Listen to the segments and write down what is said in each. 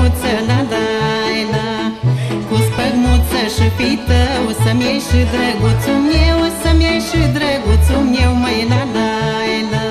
drăguță, la la la. Cu spăgmuță și fii tău, să-mi iei și drăguțul meu, să-mi iei și drăguțul meu, măi, la la la.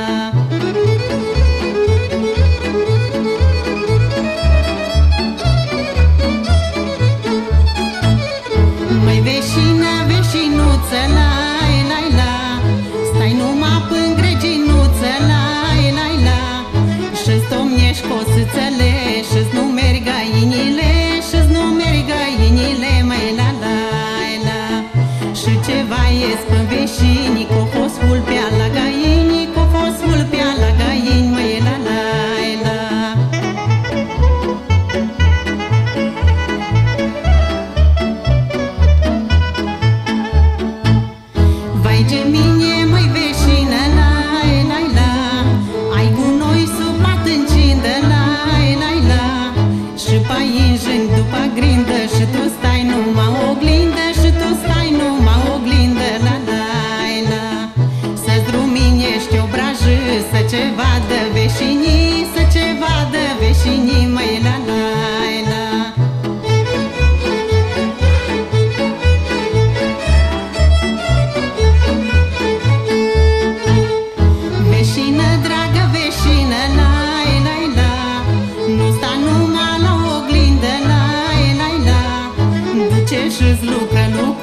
Măi, veșină, veșinuță, la la la, stai numai până greginuță, la la la. Și-ți domnești cosățele, și-ți nu merg găinile, și-ți nu merg găinile, măi, la la la. Și ceva ies pe veșini, că-o fost vulpea la găini, că-o fost vulpea la găini, măi, la la la. Vai de mine, măi, veșină, la la la, ai gunoi sub pat în cindă, la la la. Și pai în după grindă, și tu stai numai oglindă, și tu stai numai oglindă, la la la. Să-ți druminești obrajă, să ce vadă veșinii, să ce vadă veșinii, măi, la la la. Veșină, dragă veșină, la la la, nu sta numai la oglindă, la la la. Duce și-ți lucră